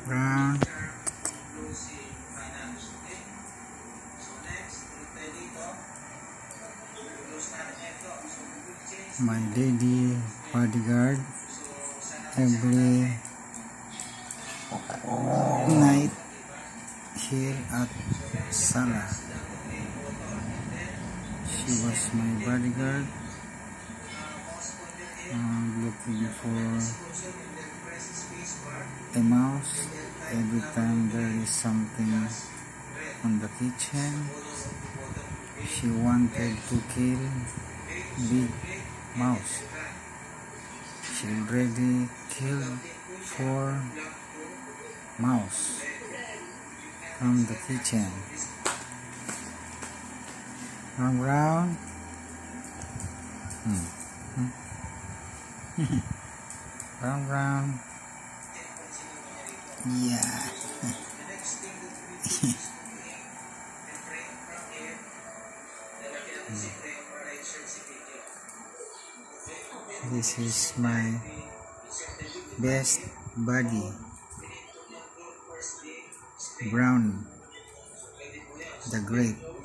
Brown. My lady bodyguard every night here at Salah. She was my bodyguard, looking for a mouse every time there is something on the kitchen. She wanted to kill big mouse. She already killed 4 mouse from the kitchen. Brown. Brown. Yeah. This is my best buddy, Brown the Great.